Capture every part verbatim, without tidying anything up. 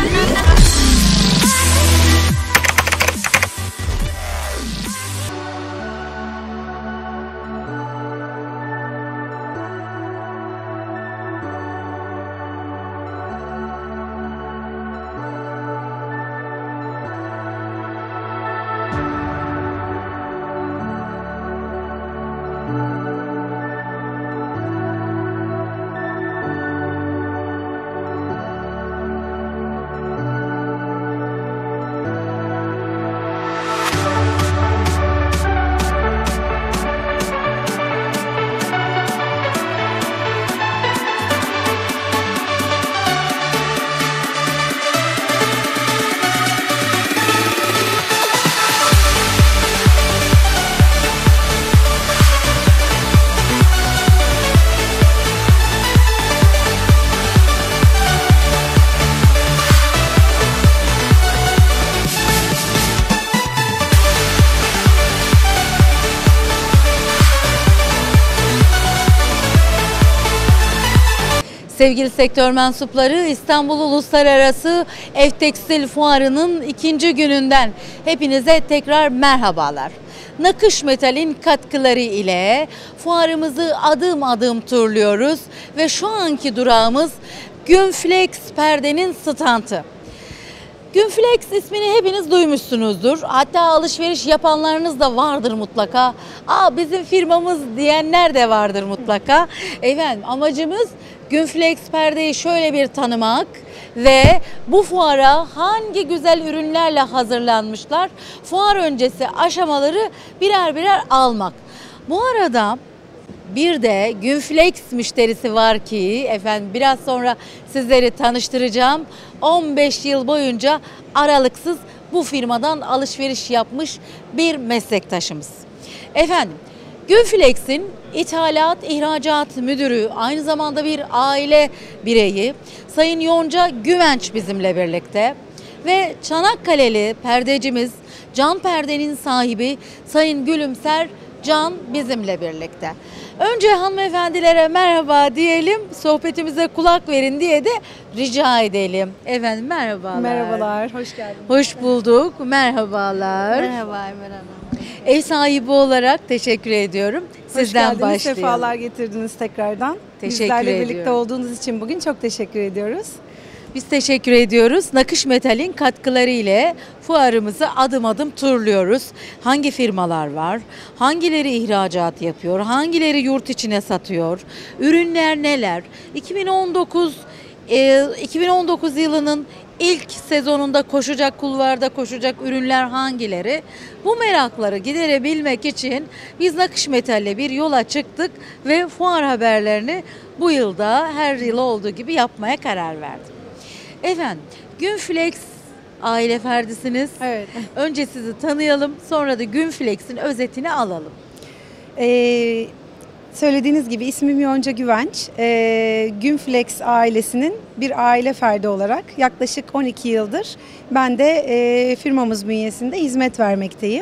Sevgili sektör mensupları, İstanbul Uluslararası Ev Tekstil Fuarı'nın ikinci gününden hepinize tekrar merhabalar. Nakış Metal'in katkıları ile fuarımızı adım adım turluyoruz ve şu anki durağımız Günflex perdenin standı. Günflex ismini hepiniz duymuşsunuzdur. Hatta alışveriş yapanlarınız da vardır mutlaka. Aa, bizim firmamız diyenler de vardır mutlaka. Efendim, amacımız Günflex perdeyi şöyle bir tanımak ve bu fuara hangi güzel ürünlerle hazırlanmışlar, fuar öncesi aşamaları birer birer almak. Bu arada bir de Günflex müşterisi var ki efendim biraz sonra sizleri tanıştıracağım. on beş yıl boyunca aralıksız bu firmadan alışveriş yapmış bir meslektaşımız. Efendim, Günflex'in İthalat İhracat Müdürü, aynı zamanda bir aile bireyi Sayın Yonca Güvenç bizimle birlikte ve Çanakkale'li perdecimiz, Can Perde'nin sahibi Sayın Gülümser Can bizimle birlikte. Önce hanımefendilere merhaba diyelim, sohbetimize kulak verin diye de rica edelim. Efendim merhabalar. Merhabalar, hoş geldiniz. Hoş bulduk, merhabalar. Merhaba Emel Hanım. Ev sahibi olarak teşekkür ediyorum. Sizden hoş geldiniz, başlayalım. sefalar getirdiniz tekrardan. Teşekkür Bizlerle ediyorum. birlikte olduğunuz için bugün çok teşekkür ediyoruz. Biz teşekkür ediyoruz. Nakış Metal'in katkıları ile fuarımızı adım adım turluyoruz. Hangi firmalar var? Hangileri ihracat yapıyor? Hangileri yurt içine satıyor? Ürünler neler? iki bin on dokuz e, iki bin on dokuz yılının ilk sezonunda koşacak, kulvarda koşacak ürünler hangileri? Bu merakları giderebilmek için biz Nakış Metal'le bir yola çıktık ve fuar haberlerini bu yılda her yıl olduğu gibi yapmaya karar verdim. Efendim, Günflex aile ferdisiniz. Evet. Önce sizi tanıyalım, sonra da Günflex'in özetini alalım. Ee, söylediğiniz gibi ismim Yonca Güvenç. Ee, Günflex ailesinin bir aile ferdi olarak yaklaşık on iki yıldır ben de e, firmamız bünyesinde hizmet vermekteyim.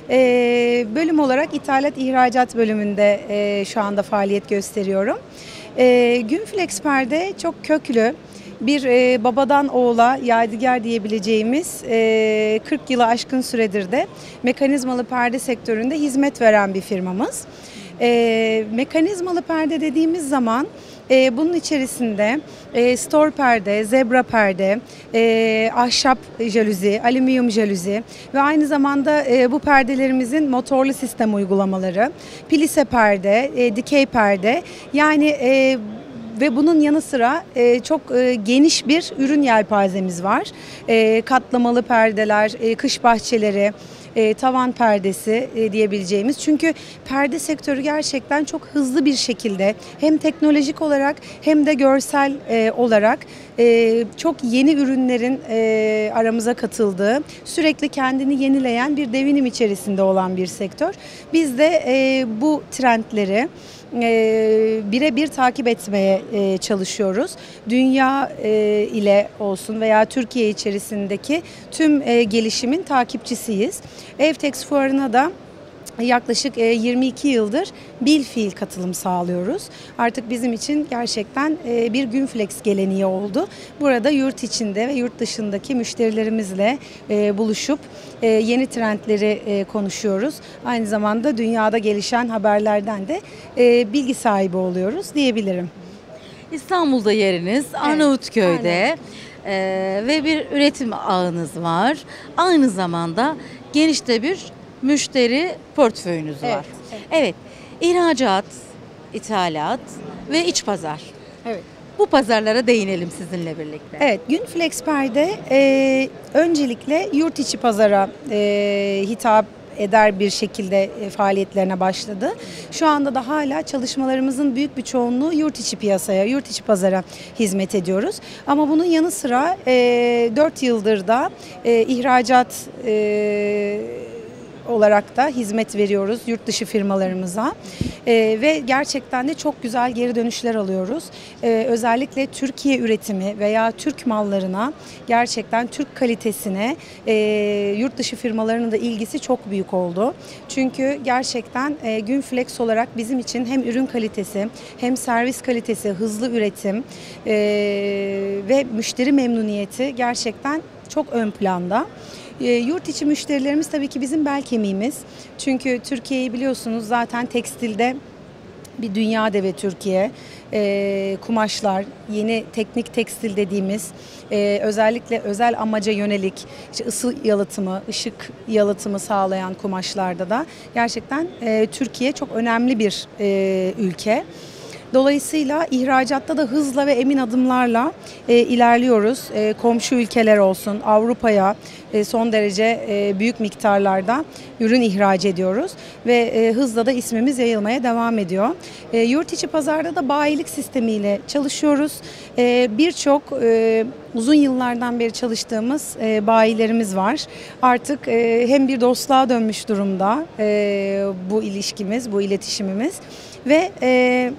Ee, bölüm olarak ithalat ihracat bölümünde e, şu anda faaliyet gösteriyorum. Ee, Günflex perde çok köklü. Bir e, babadan oğula yadigar diyebileceğimiz e, kırk yılı aşkın süredir de mekanizmalı perde sektöründe hizmet veren bir firmamız. E, mekanizmalı perde dediğimiz zaman e, bunun içerisinde e, store perde, zebra perde, e, ahşap jaluzi, alüminyum jaluzi ve aynı zamanda e, bu perdelerimizin motorlu sistem uygulamaları, plise perde, e, dikey perde, yani e, ve bunun yanı sıra e, çok e, geniş bir ürün yelpazemiz var. E, katlamalı perdeler, e, kış bahçeleri, e, tavan perdesi e, diyebileceğimiz. Çünkü perde sektörü gerçekten çok hızlı bir şekilde hem teknolojik olarak hem de görsel e, olarak e, çok yeni ürünlerin e, aramıza katıldığı, sürekli kendini yenileyen bir devinim içerisinde olan bir sektör. Biz de e, bu trendleri birebir takip etmeye çalışıyoruz. Dünya ile olsun veya Türkiye içerisindeki tüm gelişimin takipçisiyiz. Evtex fuarına da yaklaşık yirmi iki yıldır bil fiil katılım sağlıyoruz. Artık bizim için gerçekten bir Günflex geleneği oldu. Burada yurt içinde ve yurt dışındaki müşterilerimizle buluşup yeni trendleri konuşuyoruz. Aynı zamanda dünyada gelişen haberlerden de bilgi sahibi oluyoruz diyebilirim. İstanbul'da yeriniz, evet, Arnavutköy'de e, ve bir üretim ağınız var. Aynı zamanda geniş de bir müşteri portföyünüz Evet, var. evet. Evet, ihracat, ithalat ve iç pazar. Evet. Bu pazarlara değinelim sizinle birlikte. Evet, Günflex Perde e, öncelikle yurt içi pazara e, hitap eder bir şekilde e, faaliyetlerine başladı. Şu anda da hala çalışmalarımızın büyük bir çoğunluğu yurt içi piyasaya, yurt içi pazara hizmet ediyoruz. Ama bunun yanı sıra e, dört yıldır da e, ihracat e, olarak da hizmet veriyoruz yurt dışı firmalarımıza ee, ve gerçekten de çok güzel geri dönüşler alıyoruz. Ee, özellikle Türkiye üretimi veya Türk mallarına, gerçekten Türk kalitesine e, yurt dışı firmalarının da ilgisi çok büyük oldu. Çünkü gerçekten e, Günflex olarak bizim için hem ürün kalitesi hem servis kalitesi, hızlı üretim e, ve müşteri memnuniyeti gerçekten çok ön planda. E, yurt içi müşterilerimiz tabii ki bizim bel kemiğimiz. Çünkü Türkiye'yi biliyorsunuz zaten tekstilde bir dünya devi Türkiye. E, kumaşlar, yeni teknik tekstil dediğimiz e, özellikle özel amaca yönelik işte ısı yalıtımı, ışık yalıtımı sağlayan kumaşlarda da gerçekten e, Türkiye çok önemli bir e, ülke. Dolayısıyla ihracatta da hızla ve emin adımlarla e, ilerliyoruz. E, komşu ülkeler olsun, Avrupa'ya e, son derece e, büyük miktarlarda ürün ihraç ediyoruz ve e, hızla da ismimiz yayılmaya devam ediyor. E, yurt içi pazarda da bayilik sistemiyle çalışıyoruz. E, Birçok e, uzun yıllardan beri çalıştığımız e, bayilerimiz var. Artık e, hem bir dostluğa dönmüş durumda e, bu ilişkimiz, bu iletişimimiz ve e,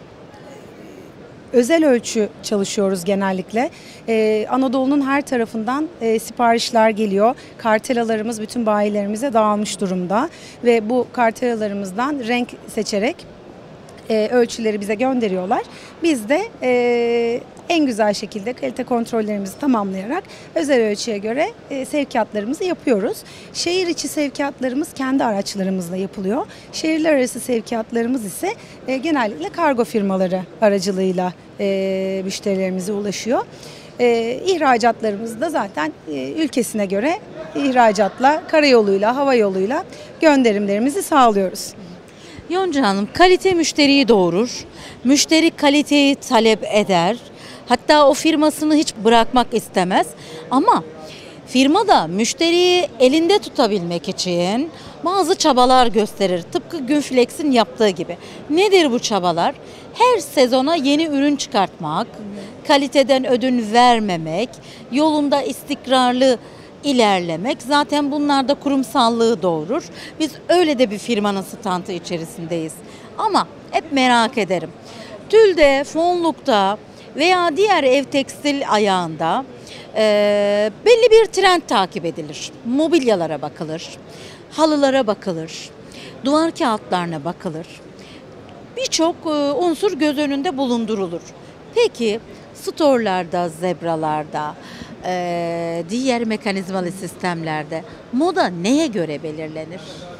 özel ölçü çalışıyoruz genellikle. Ee, Anadolu'nun her tarafından e, siparişler geliyor. Kartelalarımız bütün bayilerimize dağılmış durumda ve bu kartelalarımızdan renk seçerek e, ölçüleri bize gönderiyorlar. Biz de e, en güzel şekilde kalite kontrollerimizi tamamlayarak özel ölçüye göre e, sevkiyatlarımızı yapıyoruz. Şehir içi sevkiyatlarımız kendi araçlarımızla yapılıyor. Şehirler arası sevkiyatlarımız ise e, genellikle kargo firmaları aracılığıyla e, müşterilerimize ulaşıyor. E, ihracatlarımız da zaten e, ülkesine göre ihracatla, karayoluyla, hava yoluyla gönderimlerimizi sağlıyoruz. Yonca Hanım, kalite müşteriyi doğurur. Müşteri kaliteyi talep eder. Hatta o firmasını hiç bırakmak istemez. Ama firma da müşteriyi elinde tutabilmek için bazı çabalar gösterir. Tıpkı Günflex'in yaptığı gibi. Nedir bu çabalar? Her sezona yeni ürün çıkartmak, kaliteden ödün vermemek, yolunda istikrarlı ilerlemek. Zaten bunlar da kurumsallığı doğurur. Biz öyle de bir firmanın standı içerisindeyiz. Ama hep merak ederim. Tülde, fonlukta veya diğer ev tekstil ayağında e, belli bir trend takip edilir. Mobilyalara bakılır, halılara bakılır, duvar kağıtlarına bakılır. Birçok e, unsur göz önünde bulundurulur. Peki storlarda, zebralarda, e, diğer mekanizmalı sistemlerde moda neye göre belirlenir?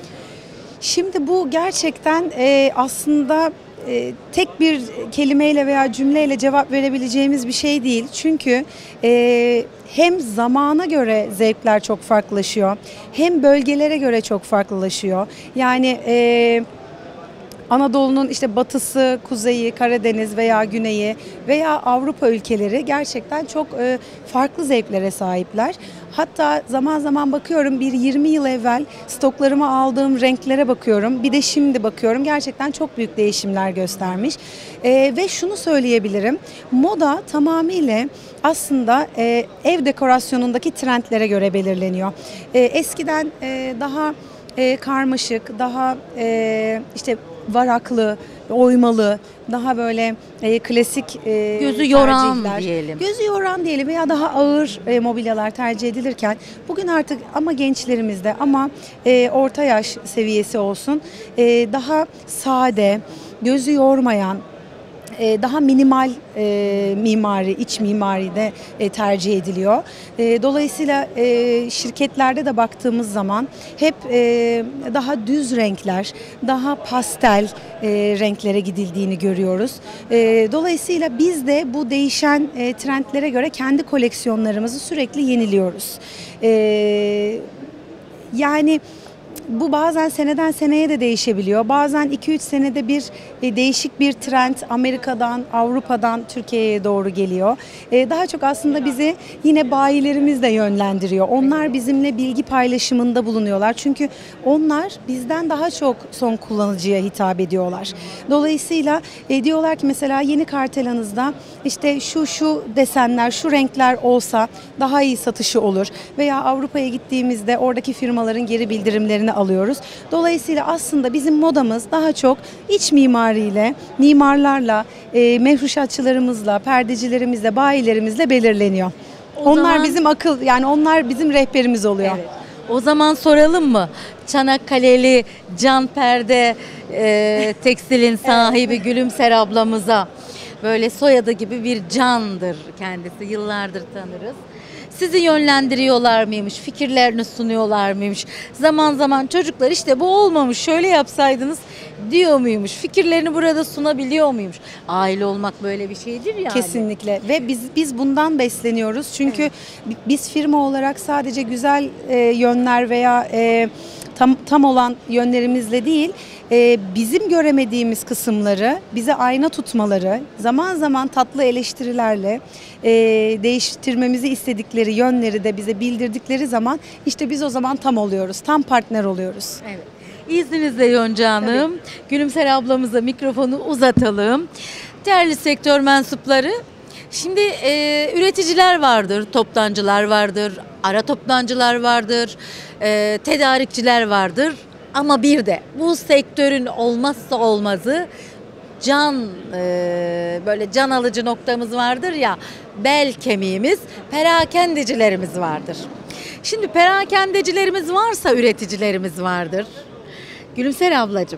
Şimdi bu gerçekten e, aslında e, tek bir kelimeyle veya cümleyle cevap verebileceğimiz bir şey değil. Çünkü e, hem zamana göre zevkler çok farklılaşıyor, hem bölgelere göre çok farklılaşıyor. Yani e, Anadolu'nun işte batısı, kuzeyi, Karadeniz veya güneyi veya Avrupa ülkeleri gerçekten çok e, farklı zevklere sahipler. Hatta zaman zaman bakıyorum, bir yirmi yıl evvel stoklarıma aldığım renklere bakıyorum. Bir de şimdi bakıyorum, gerçekten çok büyük değişimler göstermiş. E, ve şunu söyleyebilirim, moda tamamıyla aslında e, ev dekorasyonundaki trendlere göre belirleniyor. E, eskiden e, daha e, karmaşık, daha e, işte varaklı, oymalı, daha böyle e, klasik e, Gözü yoran tercihler, diyelim. Gözü yoran diyelim veya daha ağır e, mobilyalar tercih edilirken bugün artık ama gençlerimizde ama e, orta yaş seviyesi olsun e, daha sade, gözü yormayan, e, daha minimal e, mimari, iç mimari de e, tercih ediliyor. E, dolayısıyla e, şirketlerde de baktığımız zaman hep e, daha düz renkler, daha pastel e, renklere gidildiğini görüyoruz. E, dolayısıyla biz de bu değişen e, trendlere göre kendi koleksiyonlarımızı sürekli yeniliyoruz. E, yani bu bazen seneden seneye de değişebiliyor. Bazen iki üç senede bir e, değişik bir trend Amerika'dan, Avrupa'dan Türkiye'ye doğru geliyor. E, daha çok aslında bizi yine bayilerimiz de yönlendiriyor. Onlar bizimle bilgi paylaşımında bulunuyorlar. Çünkü onlar bizden daha çok son kullanıcıya hitap ediyorlar. Dolayısıyla e, diyorlar ki mesela yeni kartelanızda işte şu şu desenler, şu renkler olsa daha iyi satışı olur. Veya Avrupa'ya gittiğimizde oradaki firmaların geri bildirimlerini alıyoruz. Dolayısıyla aslında bizim modamız daha çok iç mimariyle, mimarlarla, e, mefruşatçılarımızla, perdecilerimizle, bayilerimizle belirleniyor. O onlar zaman- bizim akıl, yani onlar bizim rehberimiz oluyor. Evet. O zaman soralım mı? Çanakkale'li Can Perde e, tekstilin sahibi Gülümser ablamıza. Böyle soyadı gibi bir candır kendisi. Yıllardır tanırız. Sizi yönlendiriyorlar mıymış? Fikirlerini sunuyorlar mıymış? Zaman zaman çocuklar işte bu olmamış, şöyle yapsaydınız diyor muymuş? Fikirlerini burada sunabiliyor muymuş? Aile olmak böyle bir şeydir yani. Kesinlikle ve biz biz bundan besleniyoruz çünkü bi- biz firma olarak sadece güzel e, yönler veya e, tam tam olan yönlerimizle değil, e, bizim göremediğimiz kısımları bize ayna tutmaları, zaman zaman tatlı eleştirilerle e, değiştirmemizi istedikleri yönleri de bize bildirdikleri zaman işte biz o zaman tam oluyoruz, tam partner oluyoruz. Evet. İzninizle Yonca Hanım, Gülümser ablamıza mikrofonu uzatalım. Değerli sektör mensupları, şimdi e, üreticiler vardır, toptancılar vardır, ara toptancılar vardır, e, tedarikçiler vardır. Ama bir de bu sektörün olmazsa olmazı can, e, böyle can alıcı noktamız vardır ya, bel kemiğimiz, perakendecilerimiz vardır. Şimdi perakendecilerimiz varsa üreticilerimiz vardır. Gülümser ablacığım,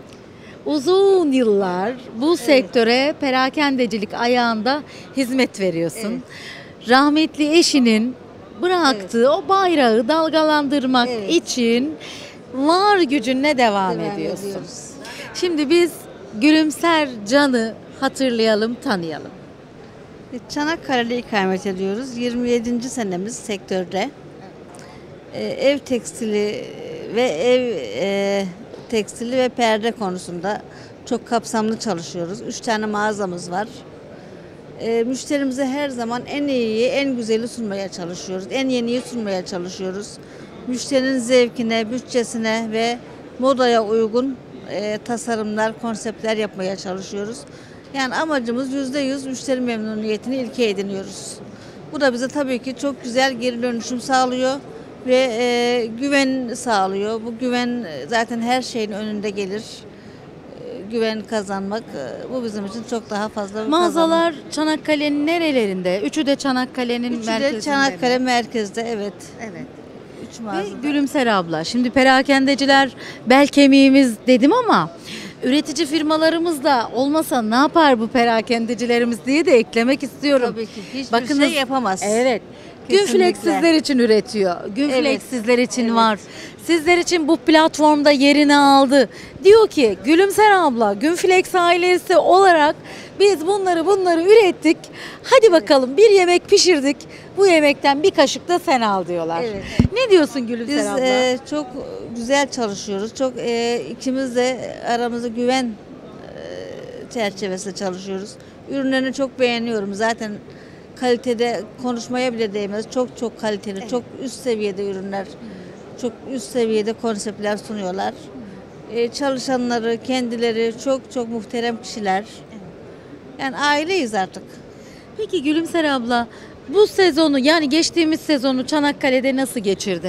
uzun yıllar bu sektöre perakendecilik ayağında hizmet veriyorsun. Rahmetli eşinin bıraktığı o bayrağı dalgalandırmak Evet. için var gücünle devam, Devam ediyorsun. ediyoruz. Şimdi biz Gülümser Can'ı hatırlayalım, tanıyalım. Çanakkale'de ikamet ediyoruz. yirmi yedinci senemiz sektörde. Ee, ev tekstili ve ev e, tekstili ve perde konusunda çok kapsamlı çalışıyoruz. Üç tane mağazamız var. Ee, müşterimize her zaman en iyiyi, en güzeli sunmaya çalışıyoruz. En yeniyi sunmaya çalışıyoruz. Müşterinin zevkine, bütçesine ve modaya uygun e, tasarımlar, konseptler yapmaya çalışıyoruz. Yani amacımız yüzde yüz müşteri memnuniyetini ilke ediniyoruz. Bu da bize tabii ki çok güzel geri dönüşüm sağlıyor ve e, güven sağlıyor. Bu güven e, zaten her şeyin önünde gelir. E, güven kazanmak e, bu bizim için çok daha fazla bir kazanım. Mağazalar Çanakkale'nin nerelerinde? Üçü de Çanakkale'nin Üçü de merkezinde. Çanakkale mi? merkezde, evet. Evet. Üç Ve mağazada. Gülümser abla, şimdi perakendeciler bel kemiğimiz dedim ama üretici firmalarımız da olmasa ne yapar bu perakendecilerimiz diye de eklemek istiyorum. Tabii ki hiçbir Bakınız, şey yapamaz. Evet. Kesinlikle. Günflex sizler için üretiyor. Günflex Evet. sizler için Evet. var. Sizler için bu platformda yerini aldı. Diyor ki Gülümser abla, Günflex ailesi olarak biz bunları bunları ürettik. Hadi bakalım bir yemek pişirdik. Bu yemekten bir kaşık da sen al diyorlar. Evet. Ne diyorsun Gülümser Biz abla? e, çok güzel çalışıyoruz. Çok e, ikimiz de aramızda güven e, çerçevesinde çalışıyoruz. Ürünlerini çok beğeniyorum. Zaten kalitede konuşmaya bile değmez. Çok çok kaliteli, çok üst seviyede ürünler. Çok üst seviyede konseptler sunuyorlar. E, çalışanları, kendileri çok çok muhterem kişiler. Yani aileyiz artık. Peki Gülümser abla, bu sezonu yani geçtiğimiz sezonu Çanakkale'de nasıl geçirdin?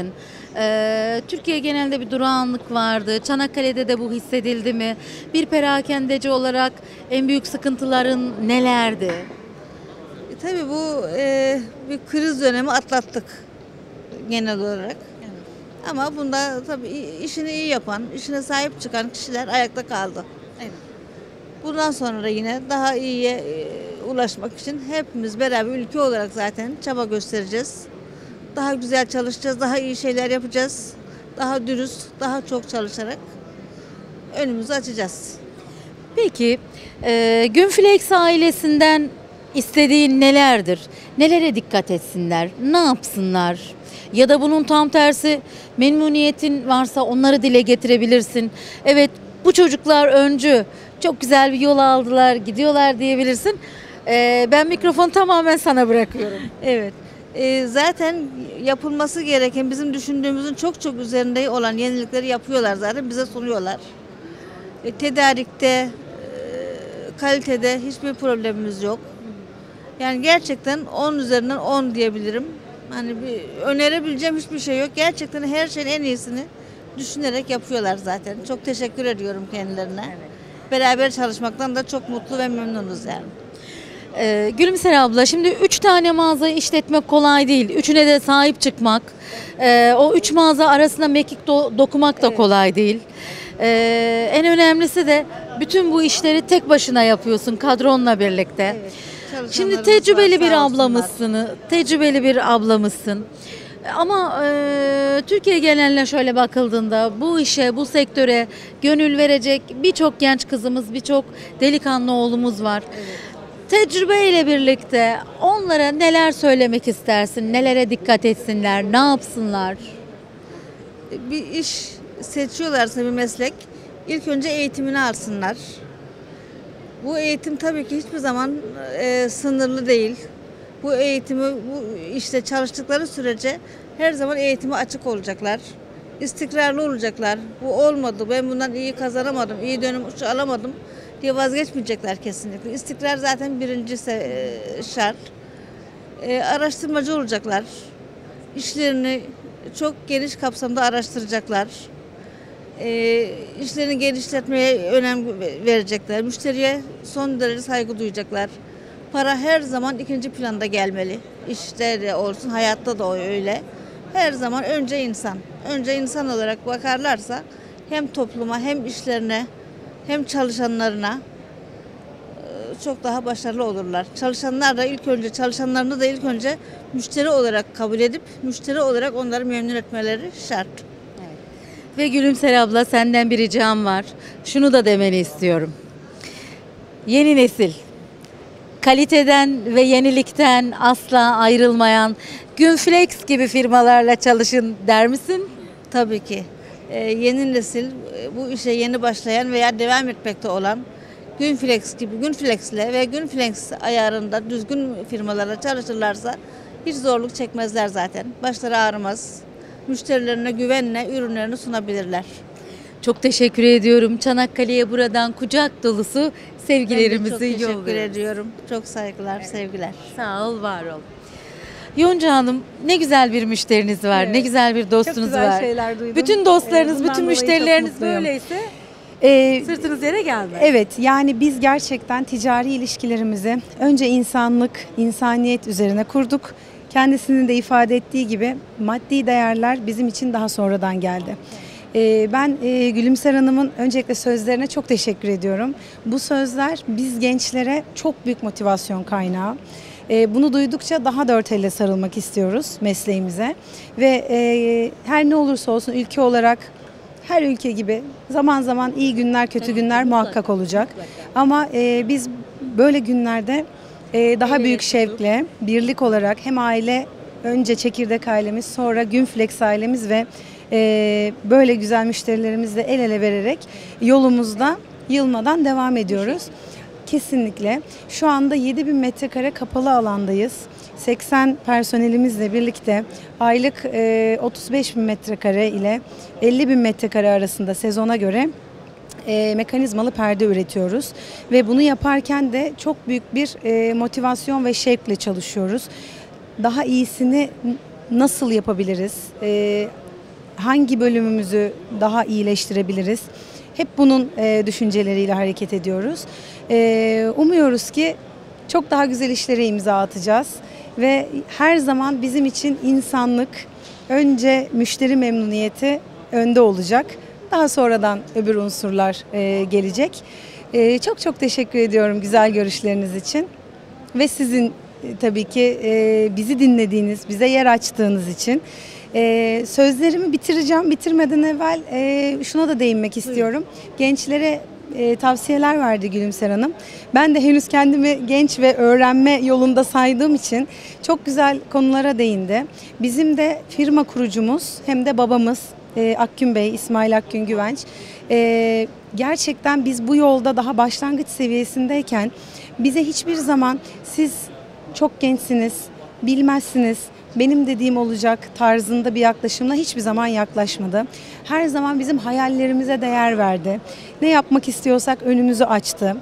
Ee, Türkiye genelinde bir durağanlık vardı. Çanakkale'de de bu hissedildi mi? Bir perakendeci olarak en büyük sıkıntıların nelerdi? E, tabii bu e, bir kriz dönemi atlattık genel olarak. Ama bunda tabii işini iyi yapan, işine sahip çıkan kişiler ayakta kaldı. Evet. Bundan sonra da yine daha iyiye e, ulaşmak için hepimiz beraber ülke olarak zaten çaba göstereceğiz. Daha güzel çalışacağız, daha iyi şeyler yapacağız. Daha dürüst, daha çok çalışarak önümüzü açacağız. Peki, e, Günflex ailesinden istediğin nelerdir? Nelere dikkat etsinler? Ne yapsınlar? Ya da bunun tam tersi memnuniyetin varsa onları dile getirebilirsin. Evet, bu çocuklar öncü, çok güzel bir yol aldılar, gidiyorlar diyebilirsin. E, ben mikrofonu tamamen sana bırakıyorum. Evet. E, zaten yapılması gereken bizim düşündüğümüzün çok çok üzerinde olan yenilikleri yapıyorlar zaten bize sunuyorlar. E, tedarikte, e, kalitede hiçbir problemimiz yok. Yani gerçekten on üzerinden on diyebilirim. Hani bir önerebileceğim hiçbir şey yok. Gerçekten her şeyin en iyisini düşünerek yapıyorlar zaten. Çok teşekkür ediyorum kendilerine. Evet. Beraber çalışmaktan da çok mutlu ve memnunuz yani. Ee, Gülümser abla, şimdi üç tane mağaza işletmek kolay değil. Üçüne de sahip çıkmak, ee, o üç mağaza arasında mekik do- dokumak da Evet. kolay değil. Ee, en önemlisi de bütün bu işleri tek başına yapıyorsun kadronla birlikte. Evet. Şimdi Çalışanlarımız tecrübeli var, bir sağ olsunlar. ablamızsın, tecrübeli bir ablamızsın. Ama e, Türkiye geneline şöyle bakıldığında bu işe, bu sektöre gönül verecek birçok genç kızımız, birçok delikanlı oğlumuz var. Tecrübeyle birlikte onlara neler söylemek istersin, nelere dikkat etsinler, ne yapsınlar? Bir iş seçiyorlarsa bir meslek ilk önce eğitimini alsınlar. Bu eğitim tabii ki hiçbir zaman e, sınırlı değil. Bu eğitimi bu işte çalıştıkları sürece her zaman eğitime açık olacaklar. İstikrarlı olacaklar. Bu olmadı, ben bundan iyi kazanamadım, iyi dönüm alamadım diye vazgeçmeyecekler kesinlikle. İstikrar zaten birinci se- şart. E, araştırmacı olacaklar. İşlerini çok geniş kapsamda araştıracaklar. E, işlerini genişletmeye önem verecekler. Müşteriye son derece saygı duyacaklar. Para her zaman ikinci planda gelmeli. İşte de olsun, hayatta da öyle. Her zaman önce insan. Önce insan olarak bakarlarsa hem topluma hem işlerine hem çalışanlarına e, çok daha başarılı olurlar. Çalışanlar da ilk önce çalışanlarını da ilk önce müşteri olarak kabul edip müşteri olarak onları memnun etmeleri şart. Ve Gülümser abla, senden bir ricam var. Şunu da demeni istiyorum. Yeni nesil, kaliteden ve yenilikten asla ayrılmayan Günflex gibi firmalarla çalışın der misin? Tabii ki. Ee, yeni nesil e, bu işe yeni başlayan veya devam etmekte olan Günflex gibi Günflex'le ve Günflex ayarında düzgün firmalarla çalışırlarsa hiç zorluk çekmezler zaten. Başları ağrımaz. Müşterilerine güvenle ürünlerini sunabilirler. Çok teşekkür ediyorum. Çanakkale'ye buradan kucak dolusu Ben de sevgilerimizi çok teşekkür yolluyoruz. ediyorum. Çok saygılar, sevgiler. Sağ ol, var ol. Yonca Hanım, ne güzel bir müşteriniz var, Evet. ne güzel bir dostunuz Çok güzel var. şeyler duydum. Bütün dostlarınız, Ee, bundan bütün dolayı çok müşterileriniz mutluyum. böyleyse Ee, sırtınız yere gelmez. Evet, yani biz gerçekten ticari ilişkilerimizi önce insanlık, insaniyet üzerine kurduk. Kendisinin de ifade ettiği gibi maddi değerler bizim için daha sonradan geldi. Ee, ben e, Gülümser Hanım'ın öncelikle sözlerine çok teşekkür ediyorum. Bu sözler biz gençlere çok büyük motivasyon kaynağı. Ee, bunu duydukça daha dört elle sarılmak istiyoruz mesleğimize. Ve e, her ne olursa olsun ülke olarak her ülke gibi zaman zaman iyi günler, kötü günler muhakkak olacak. Ama e, biz böyle günlerde e, daha büyük şevkle, birlik olarak hem aile, önce çekirdek ailemiz, sonra Günflex ailemiz ve e, böyle güzel müşterilerimizle el ele vererek yolumuzda yılmadan devam ediyoruz. Kesinlikle. Şu anda yedi bin metrekare kapalı alandayız. seksen personelimizle birlikte aylık e, otuz beş bin metrekare ile elli bin metrekare arasında sezona göre e, mekanizmalı perde üretiyoruz. Ve bunu yaparken de çok büyük bir e, motivasyon ve şevkle çalışıyoruz. Daha iyisini nasıl yapabiliriz? E, hangi bölümümüzü daha iyileştirebiliriz? Hep bunun e, düşünceleriyle hareket ediyoruz. E, umuyoruz ki çok daha güzel işlere imza atacağız ve her zaman bizim için insanlık, önce müşteri memnuniyeti önde olacak. Daha sonradan öbür unsurlar e, gelecek. E, çok çok teşekkür ediyorum güzel görüşleriniz için ve sizin e, tabii ki e, bizi dinlediğiniz, bize yer açtığınız için. E, sözlerimi bitireceğim. Bitirmeden evvel e, şuna da değinmek istiyorum. Gençlere e, tavsiyeler verdi Gülümser Hanım. Ben de henüz kendimi genç ve öğrenme yolunda saydığım için çok güzel konulara değindi. Bizim de firma kurucumuz hem de babamız e, Akgün Bey, İsmail Akgün Güvenç. E, gerçekten biz bu yolda daha başlangıç seviyesindeyken bize hiçbir zaman siz çok gençsiniz, bilmezsiniz, benim dediğim olacak tarzında bir yaklaşımla hiçbir zaman yaklaşmadı. Her zaman bizim hayallerimize değer verdi. Ne yapmak istiyorsak önümüzü açtı.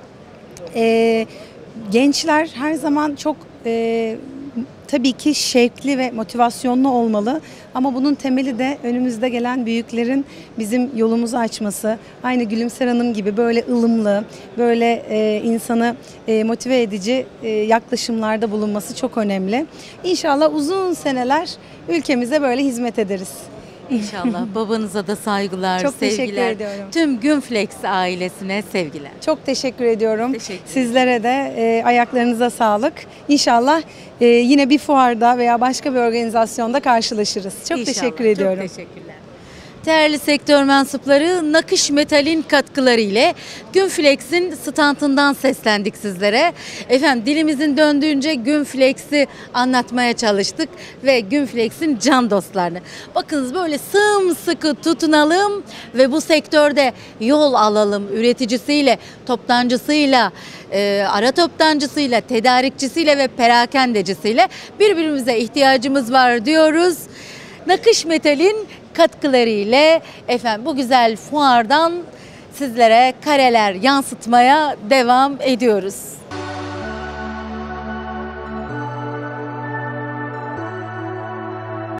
Ee, gençler her zaman çok e, tabii ki şevkli ve motivasyonlu olmalı. Ama bunun temeli de önümüzde gelen büyüklerin bizim yolumuzu açması. Aynı Gülümser Hanım gibi böyle ılımlı, böyle e, insanı e, motive edici e, yaklaşımlarda bulunması çok önemli. İnşallah uzun seneler ülkemize böyle hizmet ederiz. İnşallah. Babanıza da saygılar, Çok sevgiler. teşekkür ediyorum. Tüm Günflex ailesine sevgiler. Çok teşekkür ediyorum. Teşekkür Sizlere de e, ayaklarınıza sağlık. İnşallah e, yine bir fuarda veya başka bir organizasyonda karşılaşırız. Çok İnşallah. teşekkür ediyorum. Çok teşekkürler. Değerli sektör mensupları, Nakış Metal'in katkıları ile Günflex'in standından seslendik sizlere. Efendim dilimizin döndüğünce Günflex'i anlatmaya çalıştık ve Günflex'in can dostlarını. Bakınız böyle sımsıkı tutunalım ve bu sektörde yol alalım. Üreticisiyle, toptancısıyla, e, ara toptancısıyla, tedarikçisiyle ve perakendecisiyle birbirimize ihtiyacımız var diyoruz. Nakış Metal'in katkıları ile efendim bu güzel fuardan sizlere kareler yansıtmaya devam ediyoruz.